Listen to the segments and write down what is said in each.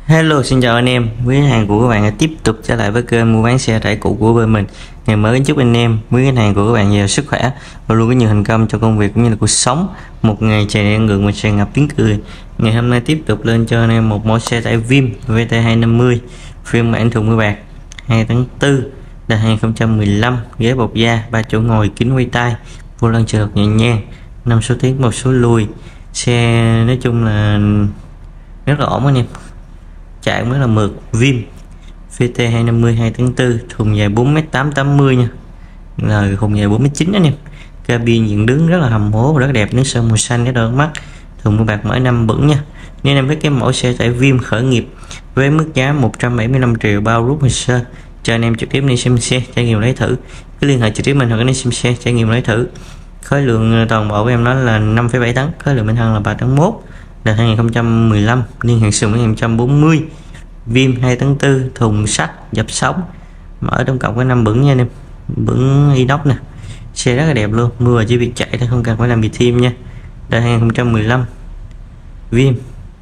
Hello, xin chào anh em. Quý khách hàng của các bạn đã tiếp tục trở lại với kênh mua bán xe tải cũ của bên mình. Ngày mới kính chúc anh em, quý khách hàng của các bạn nhiều sức khỏe và luôn có nhiều thành công trong công việc cũng như là cuộc sống. Một ngày tràn đầy năng lượng và tràn ngập tiếng cười. Ngày hôm nay tiếp tục lên cho anh em một mẫu xe tải Vim VT250 phiên bản thùng 10 bạc 2 tháng 4 là 2015, ghế bọc da, 3 chỗ ngồi, kính quay tay, vô lăng trượt nhẹ nhàng, 5 số tiến một số lùi. Xe nói chung là rất là ổn anh em. Chạy mới là mượt. Vim VT250 2 tháng 4, thùng dài 4m880 nha, là thùng dài 4m9 anh em. Cabin dựng đứng rất là hầm hố, rất đẹp, nước sơn màu xanh, cái đôi mắt, thùng mười bạc mở 5 bẩn nha. Nên em với cái mẫu xe tải Vim khởi nghiệp với mức giá 175 triệu bao rút hồ sơ cho anh em trực tiếp đi xem xe trải nghiệm lấy thử. Cứ liên hệ trực tiếp mình hoặc đi xem xe trải nghiệm lấy thử. Khối lượng toàn bộ của em nói là 5,7 tấn, khối lượng bên thân là 3 tấn 1, là 2015, niên hạn sử dụng 2040. Vim 2 tháng 4, thùng sắt dập sóng, mở tổng cộng có 5 bẩn nha anh em, bẩn inox nè. Xe rất là đẹp luôn, mưa chỉ việc chạy thôi, không cần phải làm gì thêm nha. Đây 2015 Vim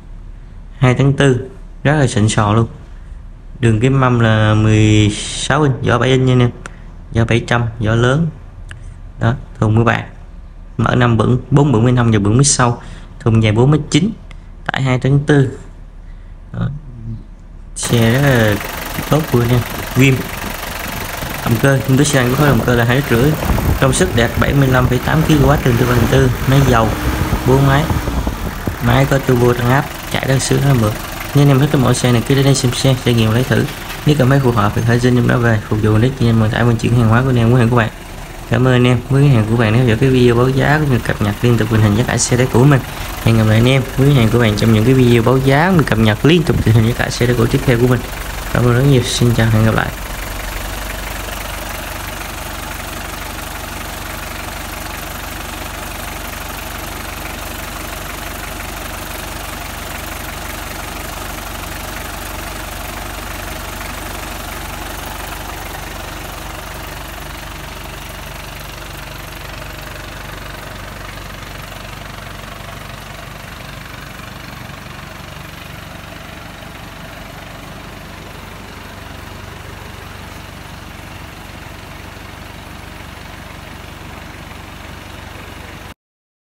2 tháng 4, rất là xịn sò luôn. Đường kính mâm là 16 inch, vỏ 7 inch nha anh em, vỏ 700, vỏ lớn đó. Thùng 10 bạc, mở 5 bẩn, 4 bẩn bên hông và bẩn phía sau, thùng dài 4m9, tải 2 tháng 4 đó. Xe rất là tốt luôn nha. Vim động cơ, chúng tôi xe có khối động cơ là 2,5 lít, công suất đạt 75,8 kW, đường tư 4, máy dầu 4 máy có turbo tăng áp, chạy rất sướng rất là mượt. Nên em thích cái mẫu xe này cứ đến đây xem xe trải nghiệm lấy thử, nếu cảm thấy phù hợp thì hãy xin em nó về phục vụ để chị em vận tải vận chuyển hàng hóa của anh em, của bạn. Cảm ơn anh em, quý hàng của bạn đã theo dõi cái video báo giá cũng như cập nhật liên tục tình hình giá cả xe tải của mình. Hẹn gặp lại anh em, quý hàng của bạn trong những cái video báo giá mình cập nhật liên tục tình hình giá cả xe tải của tiếp theo của mình. Cảm ơn rất nhiều, xin chào, hẹn gặp lại.